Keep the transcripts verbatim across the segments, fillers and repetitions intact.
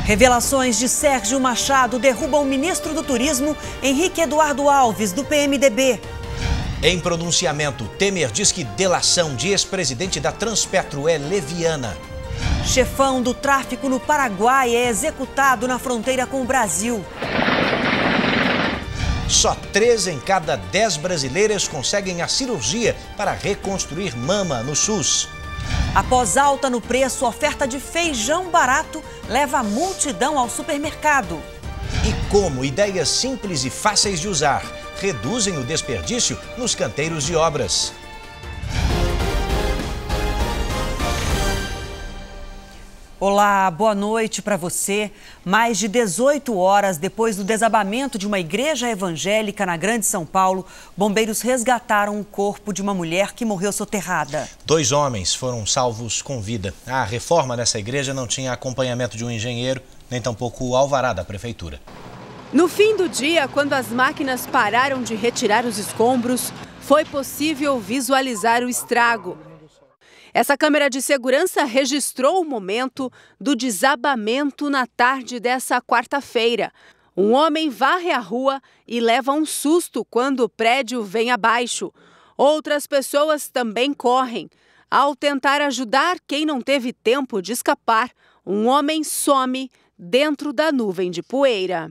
Revelações de Sérgio Machado derrubam o ministro do Turismo, Henrique Eduardo Alves, do P M D B. Em pronunciamento, Temer diz que delação de ex-presidente da Transpetro é leviana. Chefão do tráfico no Paraguai é executado na fronteira com o Brasil. Só três em cada dez brasileiras conseguem a cirurgia para reconstruir mama no SUS. Após alta no preço, oferta de feijão barato leva a multidão ao supermercado. E como ideias simples e fáceis de usar reduzem o desperdício nos canteiros de obras. Olá, boa noite para você. Mais de dezoito horas depois do desabamento de uma igreja evangélica na Grande São Paulo, bombeiros resgataram o corpo de uma mulher que morreu soterrada. Dois homens foram salvos com vida. A reforma nessa igreja não tinha acompanhamento de um engenheiro, nem tampouco o alvará da prefeitura. No fim do dia, quando as máquinas pararam de retirar os escombros, foi possível visualizar o estrago. Essa câmera de segurança registrou o momento do desabamento na tarde dessa quarta-feira. Um homem varre a rua e leva um susto quando o prédio vem abaixo. Outras pessoas também correm. Ao tentar ajudar quem não teve tempo de escapar, um homem some dentro da nuvem de poeira.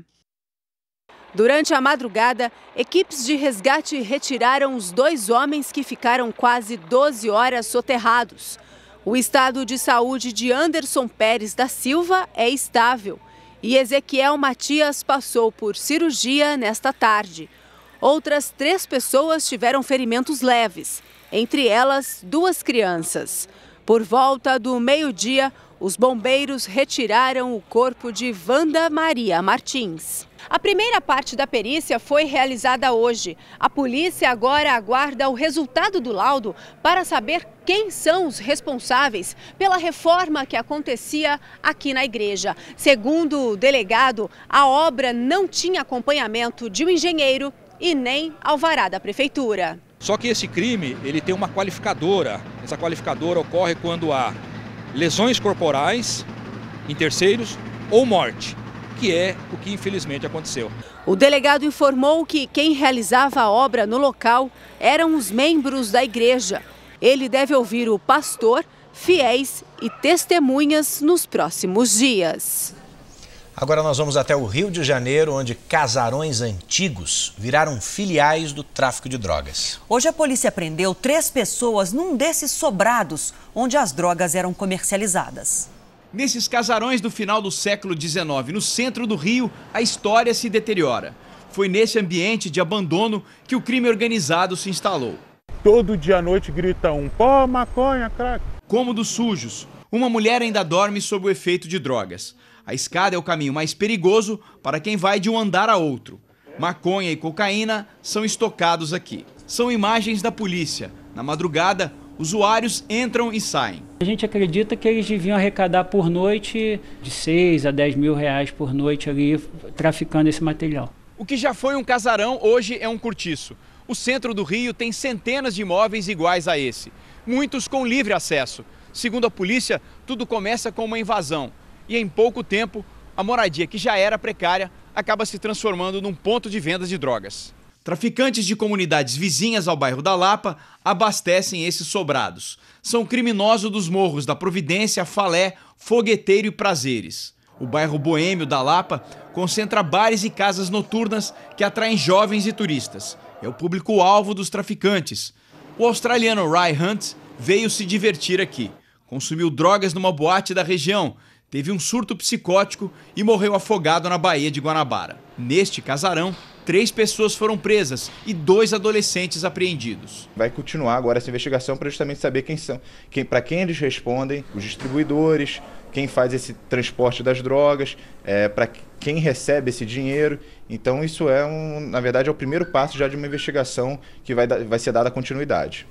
Durante a madrugada, equipes de resgate retiraram os dois homens que ficaram quase doze horas soterrados. O estado de saúde de Anderson Pérez da Silva é estável e Ezequiel Matias passou por cirurgia nesta tarde. Outras três pessoas tiveram ferimentos leves, entre elas duas crianças. Por volta do meio-dia, os bombeiros retiraram o corpo de Wanda Maria Martins. A primeira parte da perícia foi realizada hoje. A polícia agora aguarda o resultado do laudo para saber quem são os responsáveis pela reforma que acontecia aqui na igreja. Segundo o delegado, a obra não tinha acompanhamento de um engenheiro e nem alvará da prefeitura. Só que esse crime, ele tem uma qualificadora. Essa qualificadora ocorre quando há lesões corporais em terceiros ou morte, que é o que infelizmente aconteceu. O delegado informou que quem realizava a obra no local eram os membros da igreja. Ele deve ouvir o pastor, fiéis e testemunhas nos próximos dias. Agora nós vamos até o Rio de Janeiro, onde casarões antigos viraram filiais do tráfico de drogas. Hoje a polícia prendeu três pessoas num desses sobrados, onde as drogas eram comercializadas. Nesses casarões do final do século dezenove, no centro do Rio, a história se deteriora. Foi nesse ambiente de abandono que o crime organizado se instalou. Todo dia à noite grita um pó, maconha, crack. Cômodos sujos. Uma mulher ainda dorme sob o efeito de drogas. A escada é o caminho mais perigoso para quem vai de um andar a outro. Maconha e cocaína são estocados aqui. São imagens da polícia. Na madrugada, usuários entram e saem. A gente acredita que eles deviam arrecadar por noite de seis a dez mil reais por noite ali, traficando esse material. O que já foi um casarão, hoje é um cortiço. O centro do Rio tem centenas de imóveis iguais a esse, muitos com livre acesso. Segundo a polícia, tudo começa com uma invasão. E em pouco tempo, a moradia, que já era precária, acaba se transformando num ponto de venda de drogas. Traficantes de comunidades vizinhas ao bairro da Lapa abastecem esses sobrados. São criminosos dos morros da Providência, Falé, Fogueteiro e Prazeres. O bairro boêmio da Lapa concentra bares e casas noturnas que atraem jovens e turistas. É o público-alvo dos traficantes. O australiano Ray Hunt veio se divertir aqui. Consumiu drogas numa boate da região, teve um surto psicótico e morreu afogado na Baía de Guanabara. Neste casarão, três pessoas foram presas e dois adolescentes apreendidos. Vai continuar agora essa investigação para justamente saber quem são, quem, para quem eles respondem, os distribuidores, quem faz esse transporte das drogas, é, para quem recebe esse dinheiro. Então isso é, um, na verdade, é o primeiro passo já de uma investigação que vai, vai ser dada continuidade.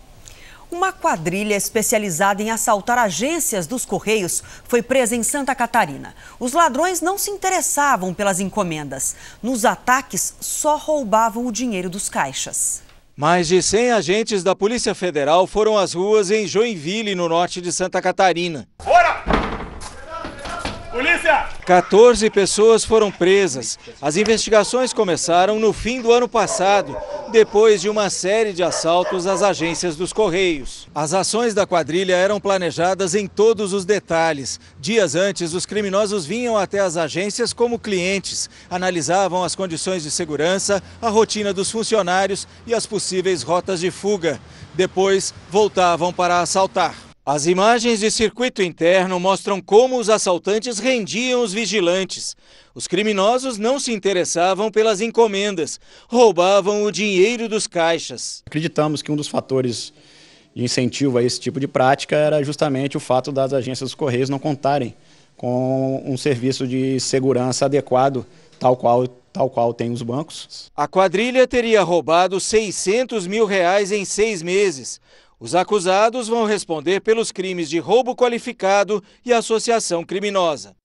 Uma quadrilha especializada em assaltar agências dos Correios foi presa em Santa Catarina. Os ladrões não se interessavam pelas encomendas. Nos ataques, só roubavam o dinheiro dos caixas. Mais de cem agentes da Polícia Federal foram às ruas em Joinville, no norte de Santa Catarina. Bora! Polícia! quatorze pessoas foram presas. As investigações começaram no fim do ano passado, depois de uma série de assaltos às agências dos Correios. As ações da quadrilha eram planejadas em todos os detalhes. Dias antes, os criminosos vinham até as agências como clientes, analisavam as condições de segurança, a rotina dos funcionários e as possíveis rotas de fuga. Depois, voltavam para assaltar. As imagens de circuito interno mostram como os assaltantes rendiam os vigilantes. Os criminosos não se interessavam pelas encomendas, roubavam o dinheiro dos caixas. Acreditamos que um dos fatores de incentivo a esse tipo de prática era justamente o fato das agências dos Correios não contarem com um serviço de segurança adequado, tal qual, tal qual tem os bancos. A quadrilha teria roubado seiscentos mil reais em seis meses. Os acusados vão responder pelos crimes de roubo qualificado e associação criminosa.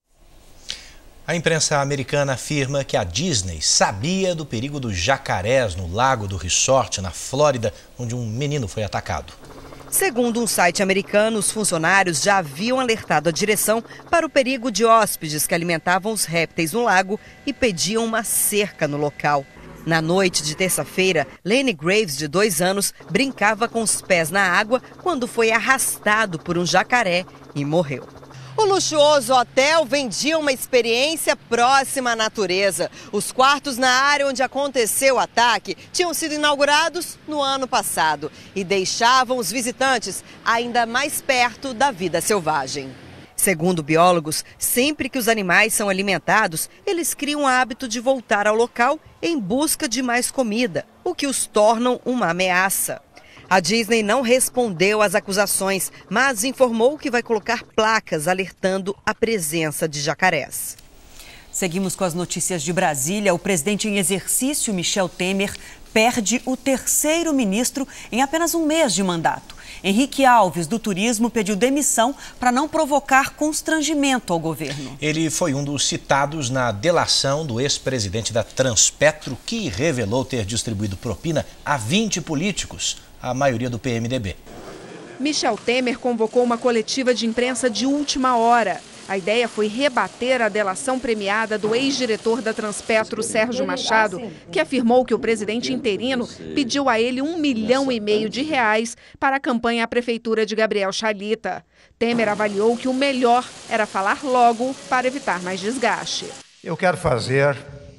A imprensa americana afirma que a Disney sabia do perigo dos jacarés no lago do Resort, na Flórida, onde um menino foi atacado. Segundo um site americano, os funcionários já haviam alertado a direção para o perigo de hóspedes que alimentavam os répteis no lago e pediam uma cerca no local. Na noite de terça-feira, Lenny Graves, de dois anos, brincava com os pés na água quando foi arrastado por um jacaré e morreu. O luxuoso hotel vendia uma experiência próxima à natureza. Os quartos na área onde aconteceu o ataque tinham sido inaugurados no ano passado e deixavam os visitantes ainda mais perto da vida selvagem. Segundo biólogos, sempre que os animais são alimentados, eles criam o hábito de voltar ao local em busca de mais comida, o que os tornam uma ameaça. A Disney não respondeu às acusações, mas informou que vai colocar placas alertando a presença de jacarés. Seguimos com as notícias de Brasília. O presidente em exercício, Michel Temer, perde o terceiro ministro em apenas um mês de mandato. Henrique Alves, do Turismo, pediu demissão para não provocar constrangimento ao governo. Ele foi um dos citados na delação do ex-presidente da Transpetro, que revelou ter distribuído propina a vinte políticos, a maioria do P M D B. Michel Temer convocou uma coletiva de imprensa de última hora. A ideia foi rebater a delação premiada do ex-diretor da Transpetro, Sérgio Machado, que afirmou que o presidente interino pediu a ele um milhão e meio de reais para a campanha à prefeitura de Gabriel Chalita. Temer avaliou que o melhor era falar logo para evitar mais desgaste. Eu quero fazer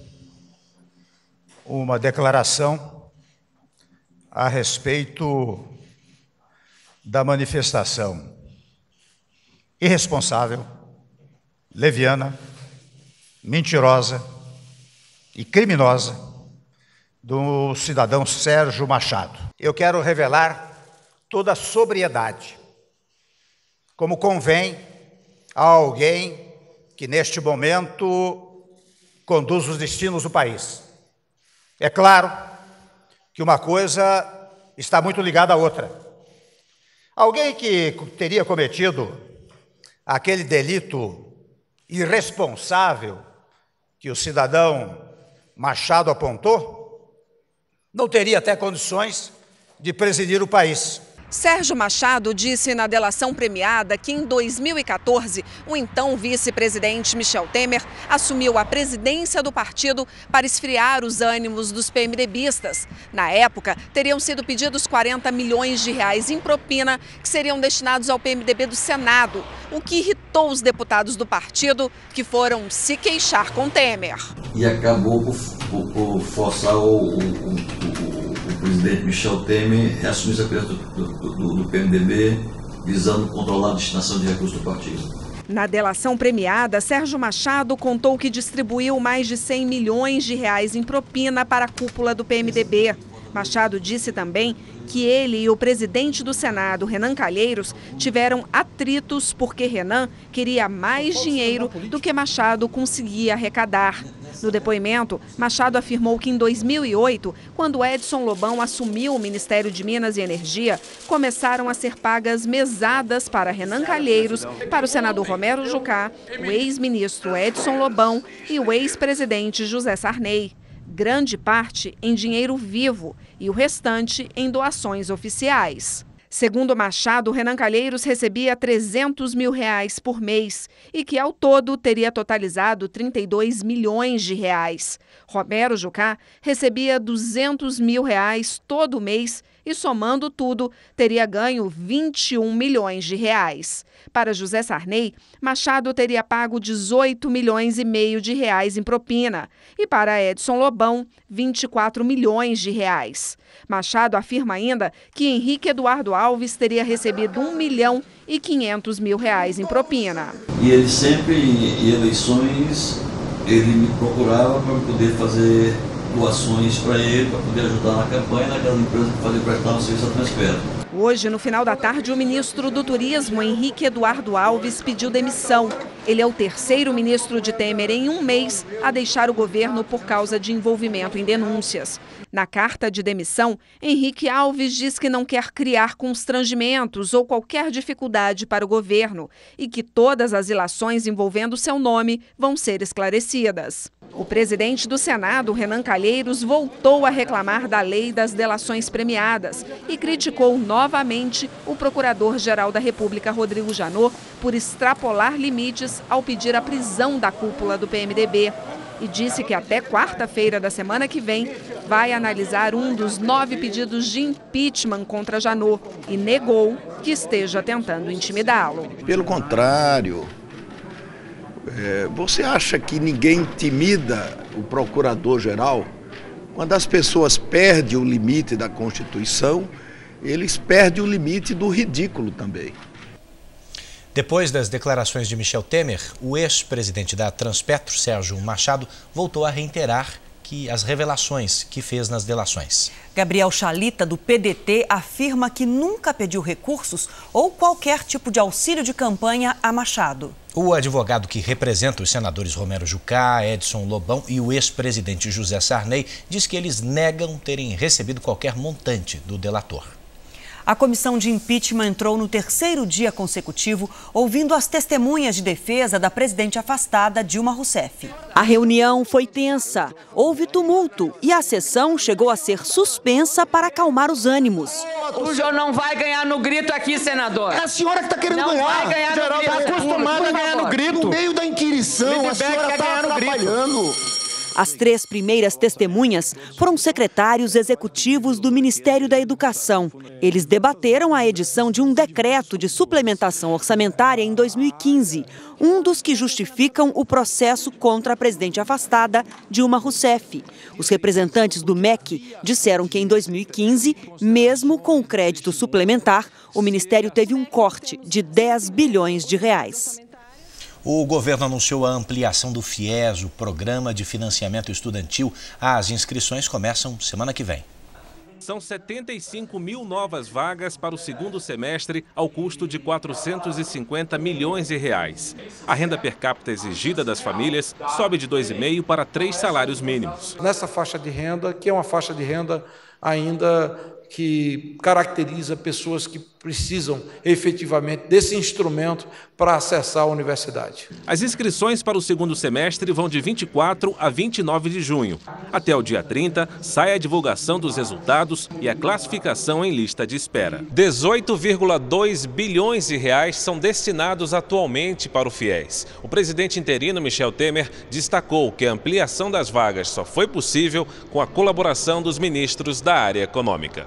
uma declaração a respeito da manifestação irresponsável, leviana, mentirosa e criminosa do cidadão Sérgio Machado. Eu quero revelar toda a sobriedade, como convém a alguém que neste momento conduz os destinos do país. É claro que uma coisa está muito ligada à outra. Alguém que teria cometido aquele delito irresponsável que o cidadão Machado apontou, não teria até condições de presidir o país. Sérgio Machado disse na delação premiada que em dois mil e quatorze, o então vice-presidente Michel Temer assumiu a presidência do partido para esfriar os ânimos dos PMDBistas. Na época, teriam sido pedidos quarenta milhões de reais em propina que seriam destinados ao P M D B do Senado, o que irritou os deputados do partido, que foram se queixar com Temer. E acabou por, por, por forçar o, o, o, o presidente Michel Temer a assumir a presidência do, do, do P M D B, visando controlar a destinação de recursos do partido. Na delação premiada, Sérgio Machado contou que distribuiu mais de cem milhões de reais em propina para a cúpula do P M D B. Machado disse também que ele e o presidente do Senado, Renan Calheiros, tiveram atritos porque Renan queria mais dinheiro do que Machado conseguia arrecadar. No depoimento, Machado afirmou que em dois mil e oito, quando Edson Lobão assumiu o Ministério de Minas e Energia, começaram a ser pagas mesadas para Renan Calheiros, para o senador Romero Jucá, o ex-ministro Edson Lobão e o ex-presidente José Sarney. Grande parte em dinheiro vivo e o restante em doações oficiais. Segundo Machado, Renan Calheiros recebia trezentos mil reais por mês e que, ao todo, teria totalizado trinta e dois milhões de reais. Romero Jucá recebia duzentos mil reais todo mês e, somando tudo, teria ganho vinte e um milhões de reais. Para José Sarney, Machado teria pago dezoito milhões e meio de reais em propina e para Edson Lobão, vinte e quatro milhões de reais. Machado afirma ainda que Henrique Eduardo Alves teria recebido um milhão e quinhentos mil reais em propina. E ele sempre, em eleições, ele me procurava para poder fazer doações para ele, para poder ajudar na campanha naquelas empresas que faziam prestar um serviço a Transpetro. Hoje, no final da tarde, o ministro do Turismo, Henrique Eduardo Alves, pediu demissão. Ele é o terceiro ministro de Temer em um mês a deixar o governo por causa de envolvimento em denúncias. Na carta de demissão, Henrique Alves diz que não quer criar constrangimentos ou qualquer dificuldade para o governo e que todas as ilações envolvendo seu nome vão ser esclarecidas. O presidente do Senado, Renan Calheiros, voltou a reclamar da lei das delações premiadas e criticou novamente o procurador-geral da República, Rodrigo Janot, por extrapolar limites ao pedir a prisão da cúpula do P M D B. E disse que até quarta-feira da semana que vem vai analisar um dos nove pedidos de impeachment contra Janot e negou que esteja tentando intimidá-lo. Pelo contrário. É, você acha que ninguém intimida o procurador-geral? Quando as pessoas perdem o limite da Constituição, eles perdem o limite do ridículo também. Depois das declarações de Michel Temer, o ex-presidente da Transpetro, Sérgio Machado, voltou a reiterar que as revelações que fez nas delações. Gabriel Chalita, do P D T, afirma que nunca pediu recursos ou qualquer tipo de auxílio de campanha a Machado. O advogado que representa os senadores Romero Jucá, Edson Lobão e o ex-presidente José Sarney diz que eles negam terem recebido qualquer montante do delator. A comissão de impeachment entrou no terceiro dia consecutivo, ouvindo as testemunhas de defesa da presidente afastada Dilma Rousseff. A reunião foi tensa, houve tumulto e a sessão chegou a ser suspensa para acalmar os ânimos. O senhor não vai ganhar no grito aqui, senador. É a senhora que está querendo não ganhar. Não vai ganhar Geral, no grito. Está acostumada a ganhar no grito. No meio da inquirição, a senhora está atrapalhando. As três primeiras testemunhas foram secretários executivos do Ministério da Educação. Eles debateram a edição de um decreto de suplementação orçamentária em dois mil e quinze, um dos que justificam o processo contra a presidente afastada, Dilma Rousseff. Os representantes do M E C disseram que em dois mil e quinze, mesmo com o crédito suplementar, o Ministério teve um corte de dez bilhões de reais. O governo anunciou a ampliação do FIES, o Programa de Financiamento Estudantil. As inscrições começam semana que vem. São setenta e cinco mil novas vagas para o segundo semestre ao custo de quatrocentos e cinquenta milhões de reais. A renda per capita exigida das famílias sobe de dois vírgula cinco para três salários mínimos. Nessa faixa de renda, que é uma faixa de renda ainda que caracteriza pessoas que precisam efetivamente desse instrumento para acessar a universidade. As inscrições para o segundo semestre vão de vinte e quatro a vinte e nove de junho. Até o dia trinta, sai a divulgação dos resultados e a classificação em lista de espera. dezoito vírgula dois bilhões de reais são destinados atualmente para o FIES. O presidente interino Michel Temer destacou que a ampliação das vagas só foi possível com a colaboração dos ministros da área econômica.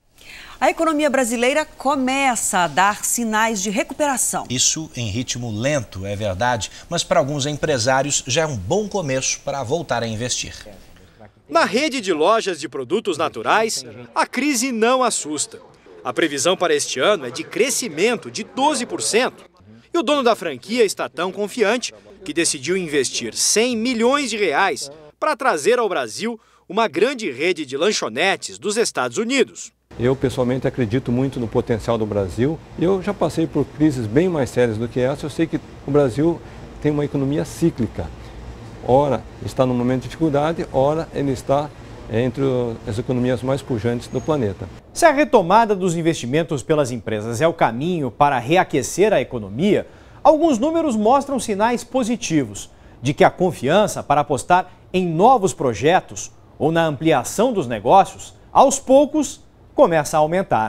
A economia brasileira começa a dar sinais de recuperação. Isso em ritmo lento, é verdade, mas para alguns empresários já é um bom começo para voltar a investir. Na rede de lojas de produtos naturais, a crise não assusta. A previsão para este ano é de crescimento de doze por cento. E o dono da franquia está tão confiante que decidiu investir cem milhões de reais para trazer ao Brasil uma grande rede de lanchonetes dos Estados Unidos. Eu, pessoalmente, acredito muito no potencial do Brasil. Eu já passei por crises bem mais sérias do que essa. Eu sei que o Brasil tem uma economia cíclica. Ora está num momento de dificuldade, ora ele está entre as economias mais pujantes do planeta. Se a retomada dos investimentos pelas empresas é o caminho para reaquecer a economia, alguns números mostram sinais positivos de que a confiança para apostar em novos projetos ou na ampliação dos negócios, aos poucos, começa a aumentar.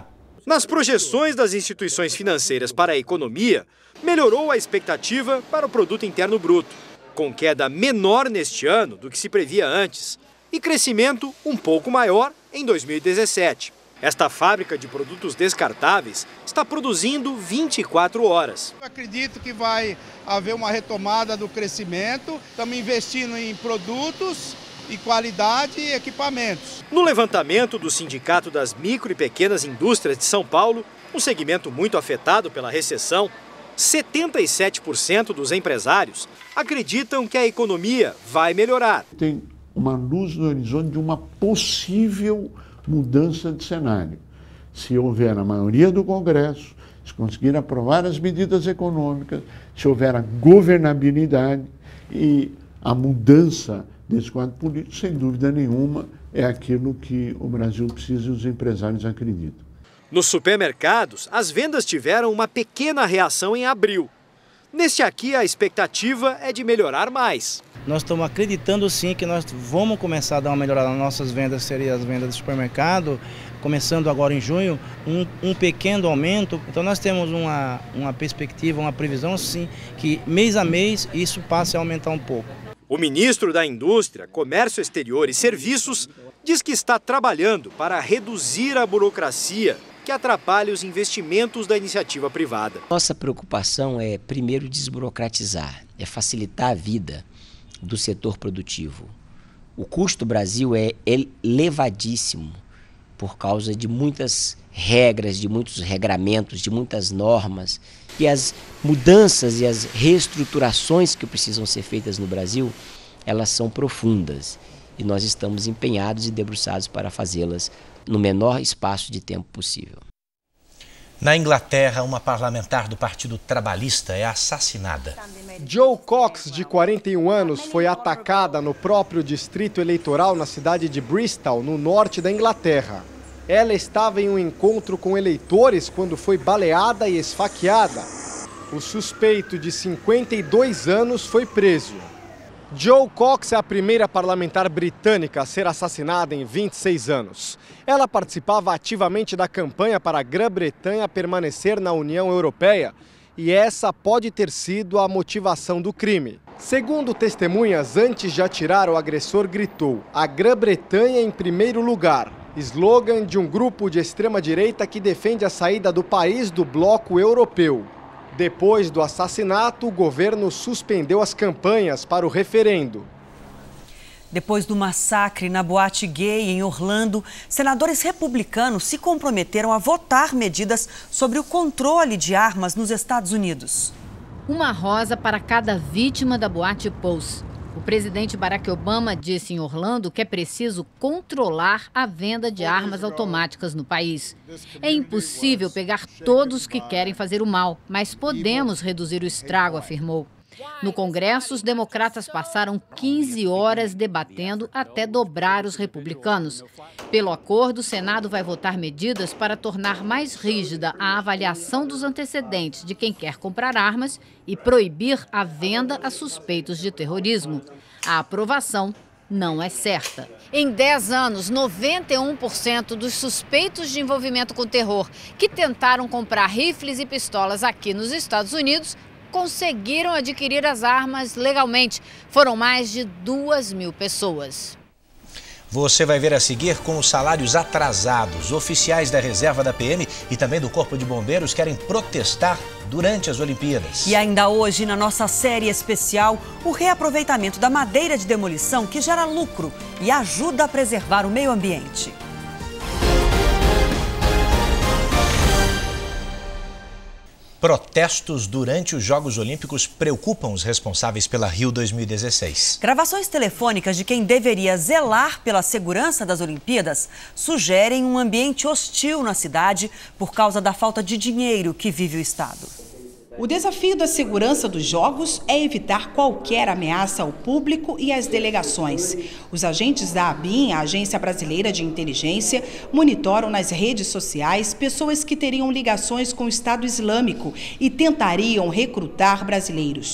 Nas projeções das instituições financeiras para a economia, melhorou a expectativa para o produto interno bruto, com queda menor neste ano do que se previa antes e crescimento um pouco maior em dois mil e dezessete. Esta fábrica de produtos descartáveis está produzindo vinte e quatro horas. Eu acredito que vai haver uma retomada do crescimento, estamos investindo em produtos e qualidade e equipamentos. No levantamento do Sindicato das Micro e Pequenas Indústrias de São Paulo, um segmento muito afetado pela recessão, setenta e sete por cento dos empresários acreditam que a economia vai melhorar. Tem uma luz no horizonte de uma possível mudança de cenário. Se houver a maioria do Congresso, se conseguir aprovar as medidas econômicas, se houver a governabilidade e a mudança desse quadro político, sem dúvida nenhuma, é aquilo que o Brasil precisa e os empresários acreditam. Nos supermercados, as vendas tiveram uma pequena reação em abril. Neste aqui, a expectativa é de melhorar mais. Nós estamos acreditando sim que nós vamos começar a dar uma melhorada nas nossas vendas, seria as vendas do supermercado, começando agora em junho, um, um pequeno aumento. Então nós temos uma, uma perspectiva, uma previsão sim, que mês a mês isso passe a aumentar um pouco. O ministro da Indústria, Comércio Exterior e Serviços diz que está trabalhando para reduzir a burocracia que atrapalha os investimentos da iniciativa privada. Nossa preocupação é, primeiro, desburocratizar, é facilitar a vida do setor produtivo. O custo do Brasil é elevadíssimo por causa de muitas regras, de muitos regramentos, de muitas normas. E as mudanças e as reestruturações que precisam ser feitas no Brasil, elas são profundas. E nós estamos empenhados e debruçados para fazê-las no menor espaço de tempo possível. Na Inglaterra, uma parlamentar do Partido Trabalhista é assassinada. Jo Cox, de quarenta e um anos, foi atacada no próprio distrito eleitoral na cidade de Bristol, no norte da Inglaterra. Ela estava em um encontro com eleitores quando foi baleada e esfaqueada. O suspeito, de cinquenta e dois anos, foi preso. Jo Cox é a primeira parlamentar britânica a ser assassinada em vinte e seis anos. Ela participava ativamente da campanha para a Grã-Bretanha permanecer na União Europeia e essa pode ter sido a motivação do crime. Segundo testemunhas, antes de atirar, o agressor gritou: "A Grã-Bretanha em primeiro lugar", slogan de um grupo de extrema-direita que defende a saída do país do bloco europeu. Depois do assassinato, o governo suspendeu as campanhas para o referendo. Depois do massacre na boate gay em Orlando, senadores republicanos se comprometeram a votar medidas sobre o controle de armas nos Estados Unidos. Uma rosa para cada vítima da boate Pulse. O presidente Barack Obama disse em Orlando que é preciso controlar a venda de armas automáticas no país. É impossível pegar todos que querem fazer o mal, mas podemos reduzir o estrago, afirmou. No Congresso, os democratas passaram quinze horas debatendo até dobrar os republicanos. Pelo acordo, o Senado vai votar medidas para tornar mais rígida a avaliação dos antecedentes de quem quer comprar armas e proibir a venda a suspeitos de terrorismo. A aprovação não é certa. Em dez anos, noventa e um por cento dos suspeitos de envolvimento com terror que tentaram comprar rifles e pistolas aqui nos Estados Unidos conseguiram adquirir as armas legalmente. Foram mais de duas mil pessoas. Você vai ver a seguir: com os salários atrasados, oficiais da reserva da P M e também do Corpo de Bombeiros querem protestar durante as Olimpíadas. E ainda hoje, na nossa série especial, o reaproveitamento da madeira de demolição que gera lucro e ajuda a preservar o meio ambiente. Protestos durante os Jogos Olímpicos preocupam os responsáveis pela Rio dois mil e dezesseis. Gravações telefônicas de quem deveria zelar pela segurança das Olimpíadas sugerem um ambiente hostil na cidade por causa da falta de dinheiro que vive o estado. O desafio da segurança dos Jogos é evitar qualquer ameaça ao público e às delegações. Os agentes da ABIN, a Agência Brasileira de Inteligência, monitoram nas redes sociais pessoas que teriam ligações com o Estado Islâmico e tentariam recrutar brasileiros.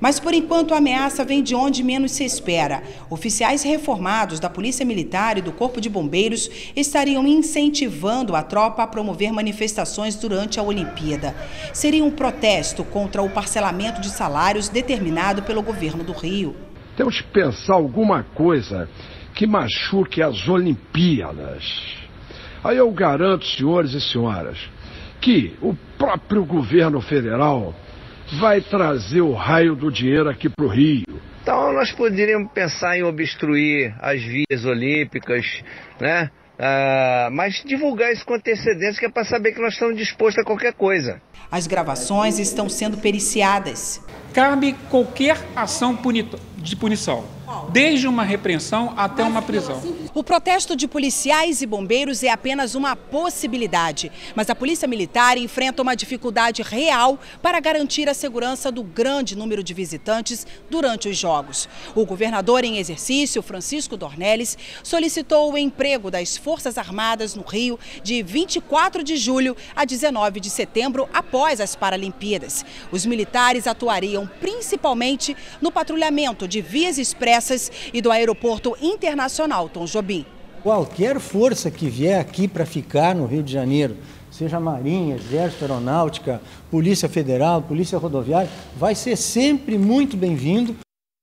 Mas, por enquanto, a ameaça vem de onde menos se espera. Oficiais reformados da Polícia Militar e do Corpo de Bombeiros estariam incentivando a tropa a promover manifestações durante a Olimpíada. Seria um protesto contra o parcelamento de salários determinado pelo governo do Rio. Temos que pensar alguma coisa que machuque as Olimpíadas. Aí eu garanto, senhores e senhoras, que o próprio governo federal vai trazer o raio do dinheiro aqui para o Rio. Então nós poderíamos pensar em obstruir as vias olímpicas, né? Ah, mas divulgar isso com antecedência, que é para saber que nós estamos dispostos a qualquer coisa. As gravações estão sendo periciadas. Cabe qualquer ação de punição, desde uma repreensão até uma prisão. O protesto de policiais e bombeiros é apenas uma possibilidade, mas a Polícia Militar enfrenta uma dificuldade real para garantir a segurança do grande número de visitantes durante os Jogos. O governador em exercício, Francisco Dornelles, solicitou o emprego das Forças Armadas no Rio de vinte e quatro de julho a dezenove de setembro, após as Paralimpíadas. Os militares atuariam principalmente no patrulhamento de vias expressas e do Aeroporto Internacional Tom Jobim. Qualquer força que vier aqui para ficar no Rio de Janeiro, seja Marinha, Exército, Aeronáutica, Polícia Federal, Polícia Rodoviária, vai ser sempre muito bem-vindo.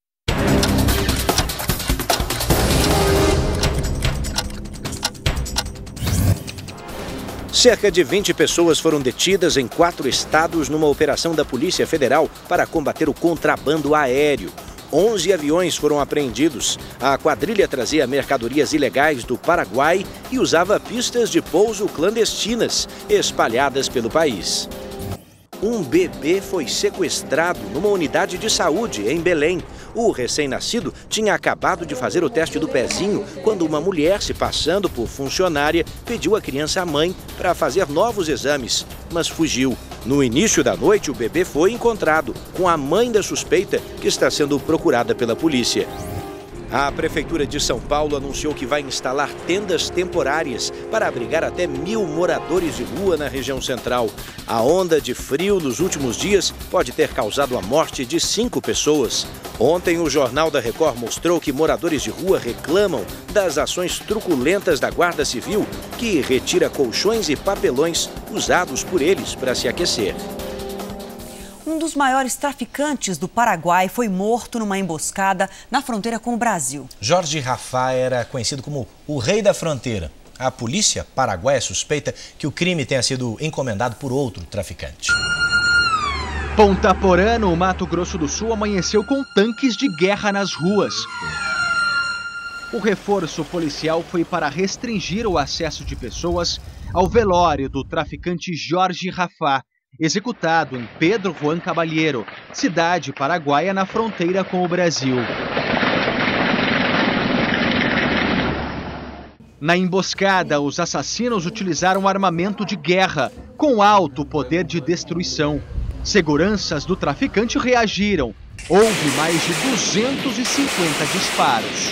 Cerca de vinte pessoas foram detidas em quatro estados numa operação da Polícia Federal para combater o contrabando aéreo. onze aviões foram apreendidos. A quadrilha trazia mercadorias ilegais do Paraguai e usava pistas de pouso clandestinas espalhadas pelo país. Um bebê foi sequestrado numa unidade de saúde em Belém. O recém-nascido tinha acabado de fazer o teste do pezinho quando uma mulher, se passando por funcionária, pediu à criança à mãe para fazer novos exames, mas fugiu. No início da noite, o bebê foi encontrado com a mãe da suspeita, que está sendo procurada pela polícia. A Prefeitura de São Paulo anunciou que vai instalar tendas temporárias para abrigar até mil moradores de rua na região central. A onda de frio nos últimos dias pode ter causado a morte de cinco pessoas. Ontem, o Jornal da Record mostrou que moradores de rua reclamam das ações truculentas da Guarda Civil, que retira colchões e papelões usados por eles para se aquecer. Um dos maiores traficantes do Paraguai foi morto numa emboscada na fronteira com o Brasil. Jorge Rafá era conhecido como o Rei da Fronteira. A polícia paraguaia suspeita que o crime tenha sido encomendado por outro traficante. Ponta Porã, no Mato Grosso do Sul, amanheceu com tanques de guerra nas ruas. O reforço policial foi para restringir o acesso de pessoas ao velório do traficante Jorge Rafá, executado em Pedro Juan Caballero, cidade paraguaia na fronteira com o Brasil. Na emboscada, os assassinos utilizaram armamento de guerra, com alto poder de destruição. Seguranças do traficante reagiram. Houve mais de duzentos e cinquenta disparos.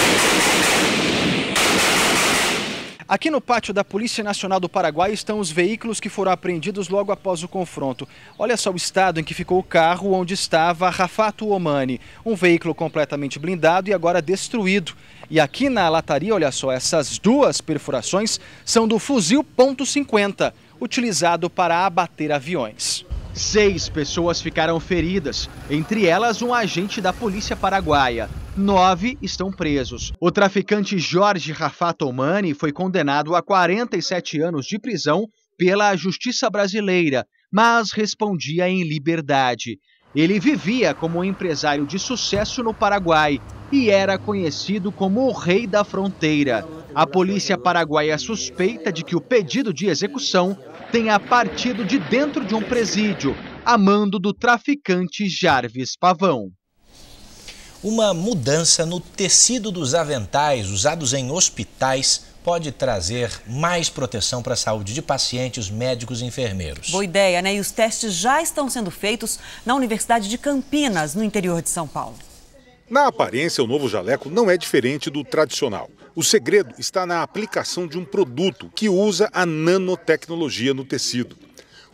Aqui no pátio da Polícia Nacional do Paraguai estão os veículos que foram apreendidos logo após o confronto. Olha só o estado em que ficou o carro onde estava Rafá Tuomani, um veículo completamente blindado e agora destruído. E aqui na lataria, olha só, essas duas perfurações são do fuzil ponto cinquenta, utilizado para abater aviões. Seis pessoas ficaram feridas, entre elas um agente da polícia paraguaia. Nove estão presos. O traficante Jorge Rafá Tuomani foi condenado a quarenta e sete anos de prisão pela justiça brasileira, mas respondia em liberdade. Ele vivia como um empresário de sucesso no Paraguai e era conhecido como o Rei da Fronteira. A polícia paraguaia suspeita de que o pedido de execução tenha partido de dentro de um presídio, a mando do traficante Jarvis Pavão. Uma mudança no tecido dos aventais usados em hospitais pode trazer mais proteção para a saúde de pacientes, médicos e enfermeiros. Boa ideia, né? E os testes já estão sendo feitos na Universidade de Campinas, no interior de São Paulo. Na aparência, o novo jaleco não é diferente do tradicional. O segredo está na aplicação de um produto que usa a nanotecnologia no tecido.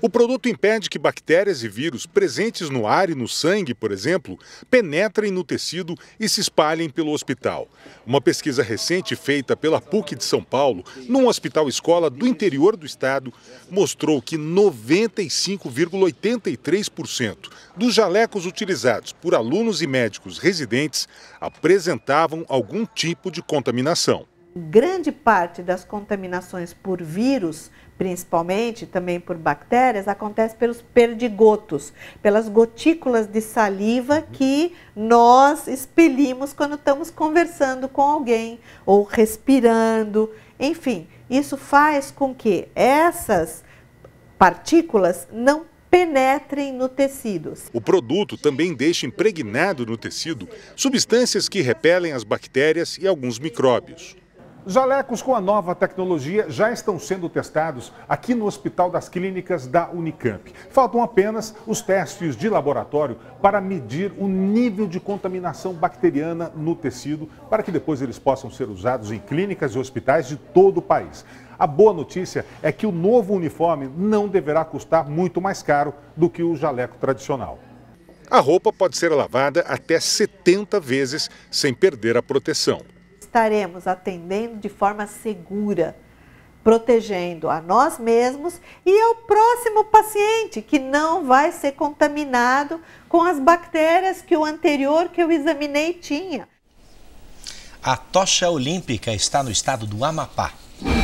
O produto impede que bactérias e vírus presentes no ar e no sangue, por exemplo, penetrem no tecido e se espalhem pelo hospital. Uma pesquisa recente feita pela P U C de São Paulo, num hospital-escola do interior do estado, mostrou que noventa e cinco vírgula oitenta e três por cento dos jalecos utilizados por alunos e médicos residentes apresentavam algum tipo de contaminação. Grande parte das contaminações por vírus, principalmente também por bactérias, acontece pelos perdigotos, pelas gotículas de saliva que nós expelimos quando estamos conversando com alguém ou respirando. Enfim, isso faz com que essas partículas não penetrem no tecido. O produto também deixa impregnado no tecido substâncias que repelem as bactérias e alguns micróbios. Jalecos com a nova tecnologia já estão sendo testados aqui no Hospital das Clínicas da Unicamp. Faltam apenas os testes de laboratório para medir o nível de contaminação bacteriana no tecido, para que depois eles possam ser usados em clínicas e hospitais de todo o país. A boa notícia é que o novo uniforme não deverá custar muito mais caro do que o jaleco tradicional. A roupa pode ser lavada até setenta vezes sem perder a proteção. Estaremos atendendo de forma segura, protegendo a nós mesmos e ao próximo paciente, que não vai ser contaminado com as bactérias que o anterior que eu examinei tinha. A tocha olímpica está no estado do Amapá.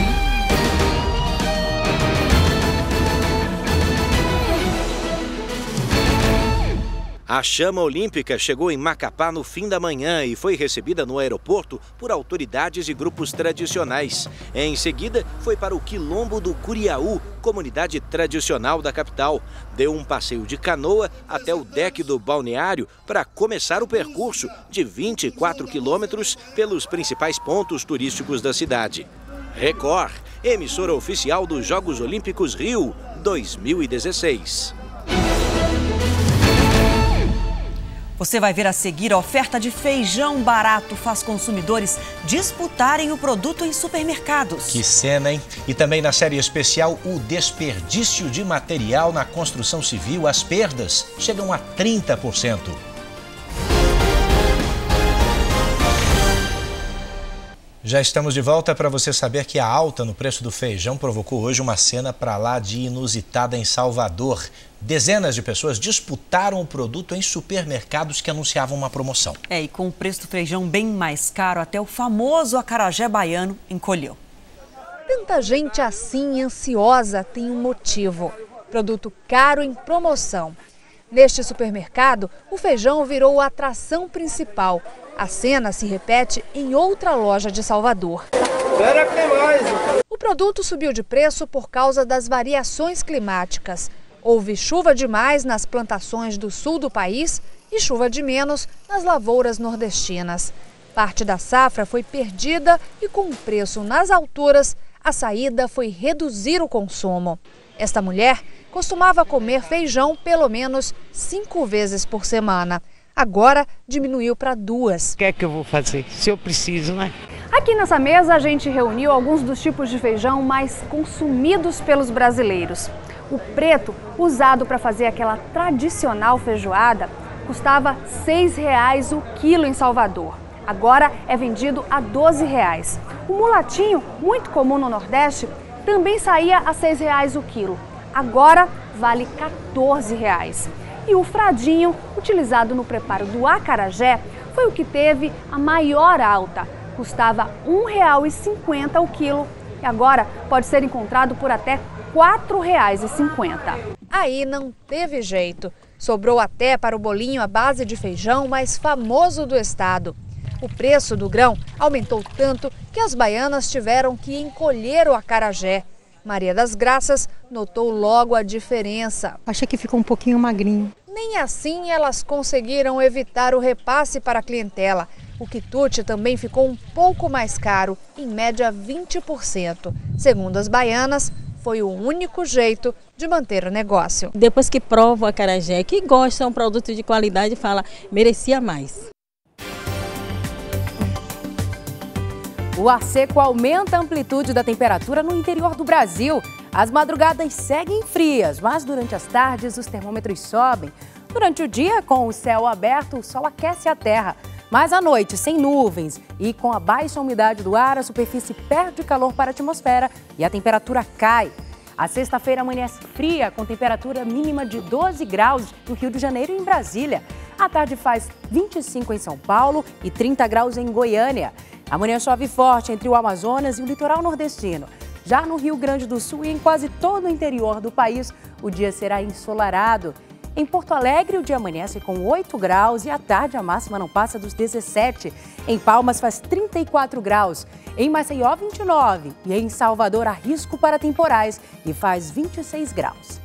A chama olímpica chegou em Macapá no fim da manhã e foi recebida no aeroporto por autoridades e grupos tradicionais. Em seguida, foi para o Quilombo do Curiaú, comunidade tradicional da capital. Deu um passeio de canoa até o deck do balneário para começar o percurso de vinte e quatro quilômetros pelos principais pontos turísticos da cidade. Record, emissora oficial dos Jogos Olímpicos Rio dois mil e dezesseis. Você vai ver a seguir: a oferta de feijão barato faz consumidores disputarem o produto em supermercados. Que cena, hein? E também na série especial, o desperdício de material na construção civil. As perdas chegam a trinta por cento. Já estamos de volta para você saber que a alta no preço do feijão provocou hoje uma cena para lá de inusitada em Salvador. Dezenas de pessoas disputaram o produto em supermercados que anunciavam uma promoção. É, e com o preço do feijão bem mais caro, até o famoso acarajé baiano encolheu. Tanta gente assim, ansiosa, tem um motivo: produto caro em promoção. Neste supermercado, o feijão virou a atração principal. A cena se repete em outra loja de Salvador. Espera que tem mais. O produto subiu de preço por causa das variações climáticas. Houve chuva demais nas plantações do sul do país e chuva de menos nas lavouras nordestinas. Parte da safra foi perdida e, com o preço nas alturas, a saída foi reduzir o consumo. Esta mulher costumava comer feijão pelo menos cinco vezes por semana. Agora diminuiu para duas. O que é que eu vou fazer? Se eu preciso, né? Aqui nessa mesa a gente reuniu alguns dos tipos de feijão mais consumidos pelos brasileiros. O preto, usado para fazer aquela tradicional feijoada, custava seis reais o quilo em Salvador. Agora é vendido a doze reais. O mulatinho, muito comum no Nordeste, também saía a seis reais o quilo. Agora vale quatorze reais. E o fradinho, utilizado no preparo do acarajé, foi o que teve a maior alta. Custava um real e cinquenta o quilo e agora pode ser encontrado por até quatro reais e cinquenta. Aí não teve jeito. Sobrou até para o bolinho à base de feijão mais famoso do estado. O preço do grão aumentou tanto que as baianas tiveram que encolher o acarajé. Maria das Graças notou logo a diferença. Achei que ficou um pouquinho magrinho. Nem assim elas conseguiram evitar o repasse para a clientela. O quitute também ficou um pouco mais caro, em média vinte por cento. Segundo as baianas, foi o único jeito de manter o negócio. Depois que prova o acarajé, que gosta de um produto de qualidade, fala, merecia mais. O ar seco aumenta a amplitude da temperatura no interior do Brasil. As madrugadas seguem frias, mas durante as tardes os termômetros sobem. Durante o dia, com o céu aberto, o sol aquece a terra. Mas à noite, sem nuvens e com a baixa umidade do ar, a superfície perde calor para a atmosfera e a temperatura cai. A sexta-feira amanhece fria, com temperatura mínima de doze graus no Rio de Janeiro e em Brasília. À tarde faz vinte e cinco em São Paulo e trinta graus em Goiânia. Amanhã chove forte entre o Amazonas e o litoral nordestino. Já no Rio Grande do Sul e em quase todo o interior do país, o dia será ensolarado. Em Porto Alegre, o dia amanhece com oito graus e à tarde a máxima não passa dos dezessete. Em Palmas faz trinta e quatro graus. Em Maceió, vinte e nove. E em Salvador, há risco para temporais e faz vinte e seis graus.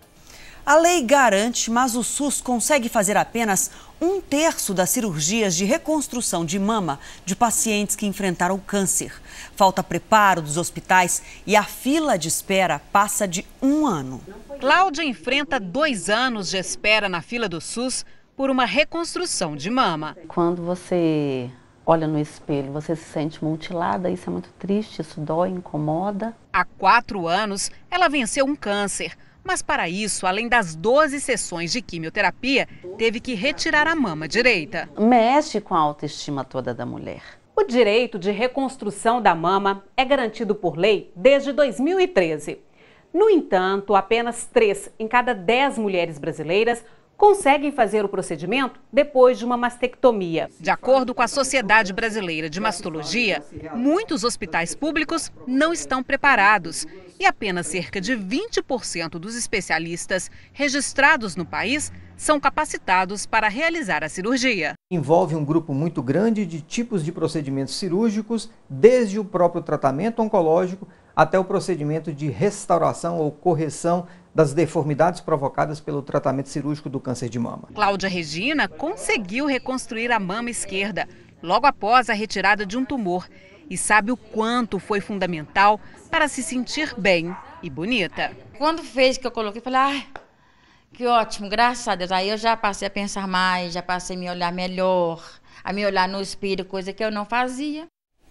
A lei garante, mas o SUS consegue fazer apenas um terço das cirurgias de reconstrução de mama de pacientes que enfrentaram câncer. Falta preparo dos hospitais e a fila de espera passa de um ano. Cláudia enfrenta dois anos de espera na fila do SUS por uma reconstrução de mama. Quando você olha no espelho, você se sente mutilada, isso é muito triste, isso dói, incomoda. Há quatro anos, ela venceu um câncer. Mas para isso, além das doze sessões de quimioterapia, teve que retirar a mama direita. Mexe com a autoestima toda da mulher. O direito de reconstrução da mama é garantido por lei desde dois mil e treze. No entanto, apenas três em cada dez mulheres brasileiras conseguem fazer o procedimento depois de uma mastectomia. De acordo com a Sociedade Brasileira de Mastologia, muitos hospitais públicos não estão preparados e apenas cerca de vinte por cento dos especialistas registrados no país são capacitados para realizar a cirurgia. Envolve um grupo muito grande de tipos de procedimentos cirúrgicos, desde o próprio tratamento oncológico até o procedimento de restauração ou correção das deformidades provocadas pelo tratamento cirúrgico do câncer de mama. Cláudia Regina conseguiu reconstruir a mama esquerda logo após a retirada de um tumor e sabe o quanto foi fundamental para se sentir bem e bonita. Quando fez que eu coloquei, falei, ai, que ótimo, graças a Deus. Aí eu já passei a pensar mais, já passei a me olhar melhor, a me olhar no espelho, coisa que eu não fazia.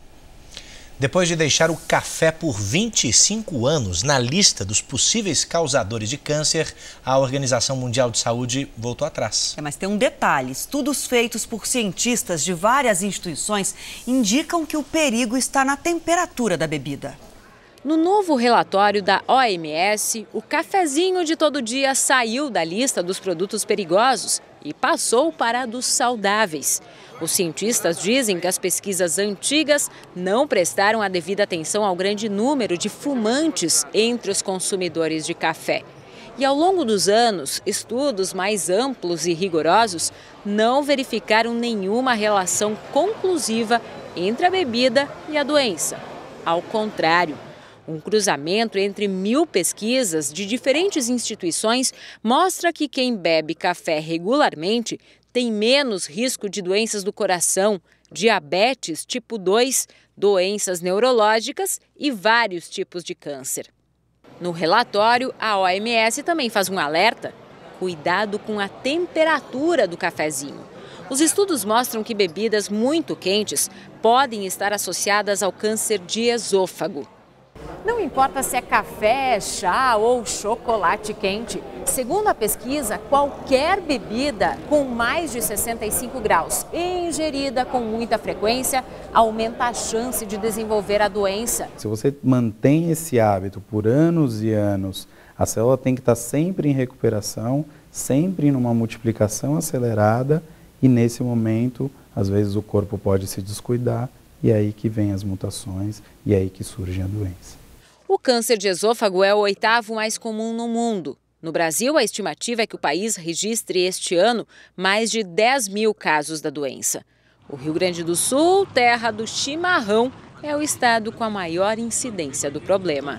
Depois de deixar o café por vinte e cinco anos na lista dos possíveis causadores de câncer, a Organização Mundial de Saúde voltou atrás. É, mas tem um detalhe: estudos feitos por cientistas de várias instituições indicam que o perigo está na temperatura da bebida. No novo relatório da O M S, o cafezinho de todo dia saiu da lista dos produtos perigosos e passou para a dos saudáveis. Os cientistas dizem que as pesquisas antigas não prestaram a devida atenção ao grande número de fumantes entre os consumidores de café. E ao longo dos anos, estudos mais amplos e rigorosos não verificaram nenhuma relação conclusiva entre a bebida e a doença. Ao contrário, um cruzamento entre mil pesquisas de diferentes instituições mostra que quem bebe café regularmente tem menos risco de doenças do coração, diabetes tipo dois, doenças neurológicas e vários tipos de câncer. No relatório, a O M S também faz um alerta: cuidado com a temperatura do cafezinho. Os estudos mostram que bebidas muito quentes podem estar associadas ao câncer de esôfago. Não importa se é café, chá ou chocolate quente. Segundo a pesquisa, qualquer bebida com mais de sessenta e cinco graus e ingerida com muita frequência aumenta a chance de desenvolver a doença. Se você mantém esse hábito por anos e anos, a célula tem que estar sempre em recuperação, sempre numa multiplicação acelerada e nesse momento, às vezes o corpo pode se descuidar e é aí que vem as mutações e é aí que surge a doença. O câncer de esôfago é o oitavo mais comum no mundo. No Brasil, a estimativa é que o país registre este ano mais de dez mil casos da doença. O Rio Grande do Sul, terra do chimarrão, é o estado com a maior incidência do problema.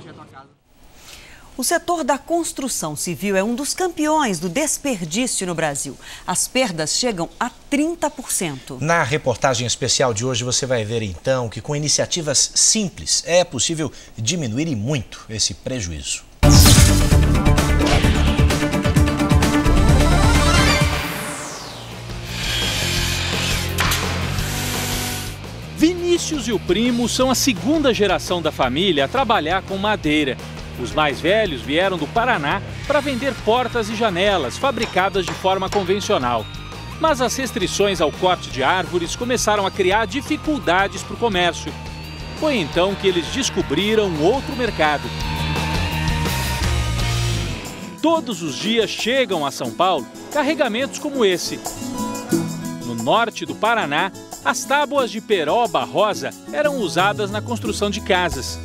O setor da construção civil é um dos campeões do desperdício no Brasil. As perdas chegam a trinta por cento. Na reportagem especial de hoje você vai ver então que com iniciativas simples é possível diminuir e muito esse prejuízo. Vinícius Vinícius e o primo são a segunda geração da família a trabalhar com madeira. Os mais velhos vieram do Paraná para vender portas e janelas fabricadas de forma convencional. Mas as restrições ao corte de árvores começaram a criar dificuldades para o comércio. Foi então que eles descobriram outro mercado. Todos os dias chegam a São Paulo carregamentos como esse. No norte do Paraná, as tábuas de peroba rosa eram usadas na construção de casas.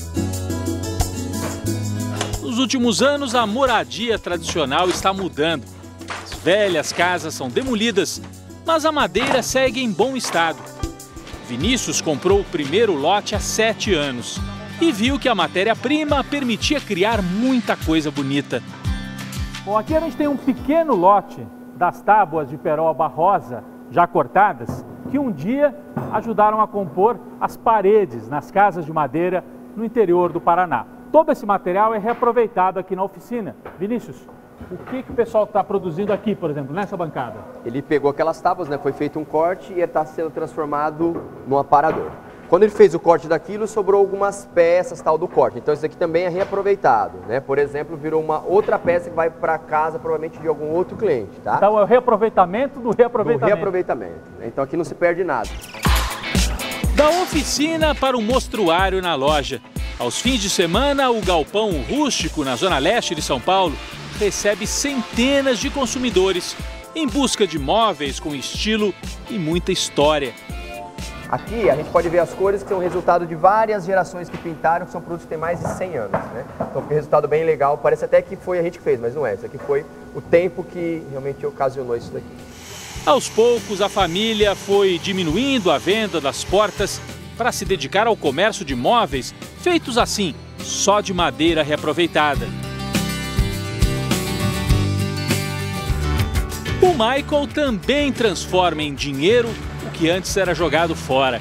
Nos últimos anos, a moradia tradicional está mudando. As velhas casas são demolidas, mas a madeira segue em bom estado. Vinícius comprou o primeiro lote há sete anos e viu que a matéria-prima permitia criar muita coisa bonita. Bom, aqui a gente tem um pequeno lote das tábuas de peroba rosa já cortadas, que um dia ajudaram a compor as paredes nas casas de madeira no interior do Paraná. Todo esse material é reaproveitado aqui na oficina. Vinícius, o que, que o pessoal está produzindo aqui, por exemplo, nessa bancada? Ele pegou aquelas tábuas, né, foi feito um corte e está sendo transformado num aparador. Quando ele fez o corte daquilo, sobrou algumas peças tal do corte. Então isso aqui também é reaproveitado, né? Por exemplo, virou uma outra peça que vai para casa, provavelmente de algum outro cliente, tá? Então é o reaproveitamento do reaproveitamento. Do reaproveitamento. Então aqui não se perde nada. Da oficina para o mostruário na loja. Aos fins de semana, o galpão rústico na zona leste de São Paulo recebe centenas de consumidores em busca de móveis com estilo e muita história. Aqui a gente pode ver as cores que são resultado de várias gerações que pintaram, que são produtos que têm mais de cem anos, né? Então fica um resultado bem legal, parece até que foi a gente que fez, mas não é. Isso aqui foi o tempo que realmente ocasionou isso daqui. Aos poucos, a família foi diminuindo a venda das portas para se dedicar ao comércio de móveis feitos assim, só de madeira reaproveitada. O Michael também transforma em dinheiro o que antes era jogado fora.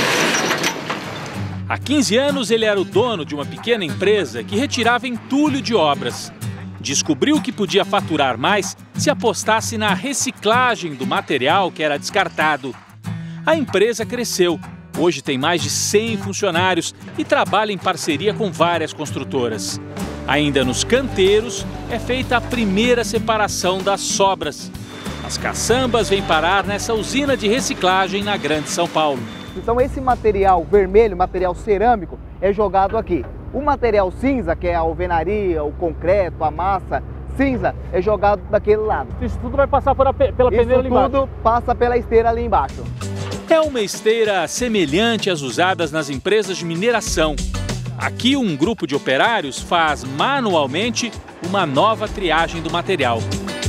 Há quinze anos, ele era o dono de uma pequena empresa que retirava entulho de obras. Descobriu que podia faturar mais se apostasse na reciclagem do material que era descartado. A empresa cresceu. Hoje tem mais de cem funcionários e trabalha em parceria com várias construtoras. Ainda nos canteiros, é feita a primeira separação das sobras. As caçambas vêm parar nessa usina de reciclagem na Grande São Paulo. Então esse material vermelho, material cerâmico, é jogado aqui. O material cinza, que é a alvenaria, o concreto, a massa cinza, é jogado daquele lado. Isso tudo vai passar pela, pela peneira ali embaixo? Isso tudo passa pela esteira ali embaixo. É uma esteira semelhante às usadas nas empresas de mineração. Aqui um grupo de operários faz manualmente uma nova triagem do material.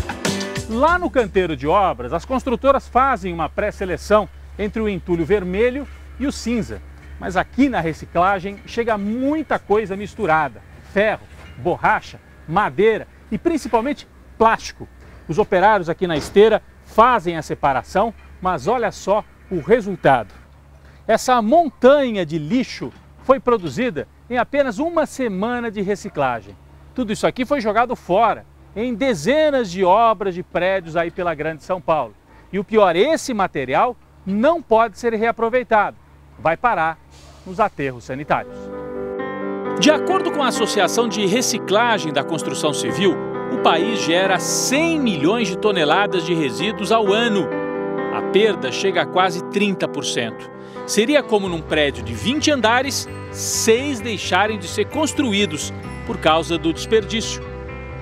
Lá no canteiro de obras, as construtoras fazem uma pré-seleção entre o entulho vermelho e o cinza. Mas aqui na reciclagem chega muita coisa misturada. Ferro, borracha, madeira e principalmente plástico. Os operários aqui na esteira fazem a separação, mas olha só o resultado. Essa montanha de lixo foi produzida em apenas uma semana de reciclagem. Tudo isso aqui foi jogado fora, em dezenas de obras de prédios aí pela Grande São Paulo. E o pior, esse material não pode ser reaproveitado. Vai parar nos aterros sanitários. De acordo com a Associação de Reciclagem da Construção Civil, o país gera cem milhões de toneladas de resíduos ao ano. A perda chega a quase trinta por cento. Seria como num prédio de vinte andares, seis deixarem de ser construídos por causa do desperdício.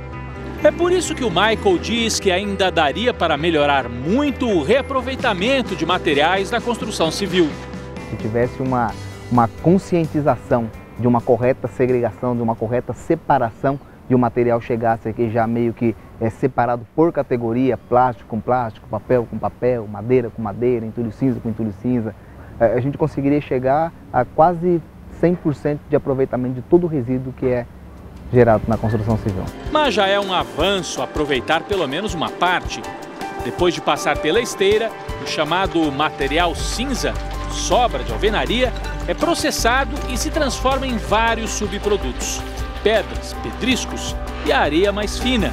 É por isso que o Michael diz que ainda daria para melhorar muito o reaproveitamento de materiais da construção civil. Se tivesse uma, uma conscientização de uma correta segregação, de uma correta separação de um material, chegasse aqui já meio que é, separado por categoria, plástico com plástico, papel com papel, madeira com madeira, entulho cinza com entulho cinza, é, a gente conseguiria chegar a quase cem por cento de aproveitamento de todo o resíduo que é gerado na construção civil. Mas já é um avanço aproveitar pelo menos uma parte. Depois de passar pela esteira, o chamado material cinza, sobra de alvenaria, é processado e se transforma em vários subprodutos. Pedras, pedriscos e areia mais fina.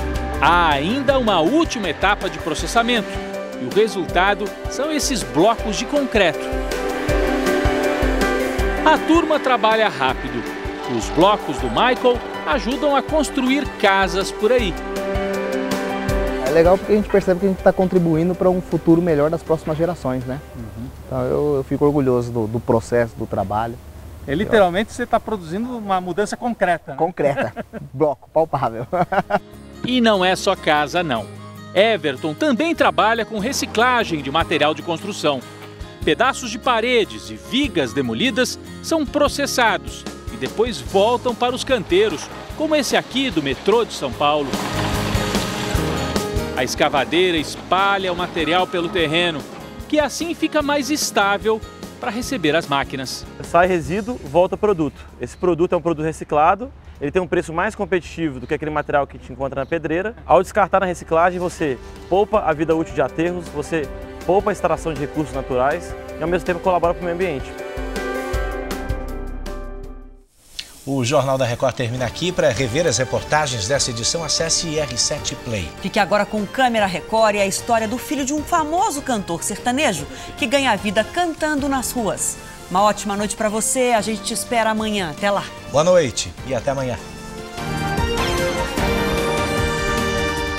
Há ainda uma última etapa de processamento e o resultado são esses blocos de concreto. A turma trabalha rápido. Os blocos do Michael ajudam a construir casas por aí. É legal porque a gente percebe que a gente está contribuindo para um futuro melhor das próximas gerações, né? Uhum. Então eu, eu fico orgulhoso do, do processo, do trabalho. É, literalmente você está produzindo uma mudança concreta. Né? Concreta, bloco, palpável. E não é só casa, não. Everton também trabalha com reciclagem de material de construção. Pedaços de paredes e vigas demolidas são processados e depois voltam para os canteiros, como esse aqui do metrô de São Paulo. A escavadeira espalha o material pelo terreno, que assim fica mais estável para receber as máquinas. Sai resíduo, volta produto. Esse produto é um produto reciclado, ele tem um preço mais competitivo do que aquele material que te encontra na pedreira. Ao descartar na reciclagem, você poupa a vida útil de aterros, você poupa a extração de recursos naturais e ao mesmo tempo colabora para o meio ambiente. O Jornal da Record termina aqui. Para rever as reportagens dessa edição, acesse I R sete Play. Fique agora com Câmera Record e a história do filho de um famoso cantor sertanejo que ganha a vida cantando nas ruas. Uma ótima noite para você, a gente te espera amanhã. Até lá. Boa noite e até amanhã.